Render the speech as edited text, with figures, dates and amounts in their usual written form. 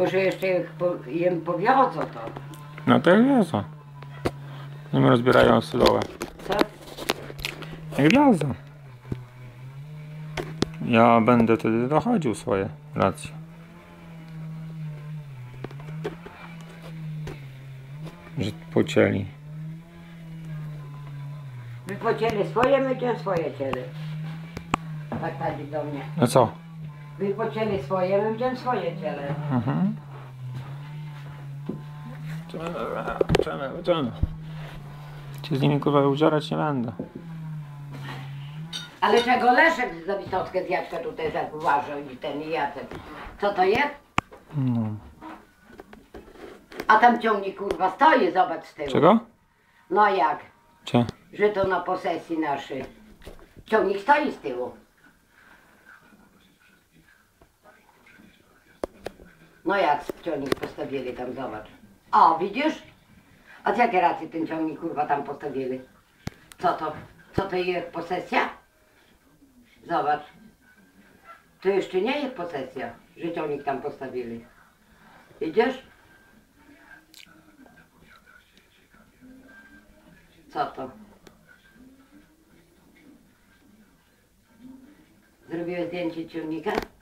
Tylko, że jeszcze jak jem powiodzą to. No to jak wiozą. Oni rozbierają sylowe. Co? Jak wiozą. Ja będę wtedy dochodził swoje racje. Że pocięli. Wy pocięli swoje, my cię swoje ciele. Tak chodzi do mnie. No co? Wy pocięli swoje, my cię swoje ciele. Mhm. Czemu? Cię z nimi kurwa udziarać nie będę. Ale czego Leszek za Wysockę Jacka tutaj tak uważał i ten i Jacek? Co to jest? No. A tam ciągnik kurwa stoi, zobacz z tyłu. Czego? No jak? Cie? Że to na posesji naszej. Ciągnik stoi z tyłu. No jak ciągnik postawili tam, zobacz. O, widzisz? A z jakiej racji ten ciągnik kurwa tam postawili? Co to? Co to jest posesja? Zobacz. To jeszcze nie jest posesja, że ciągnik tam postawili. Widzisz? Co to? Zrobiłeś zdjęcie ciągnika?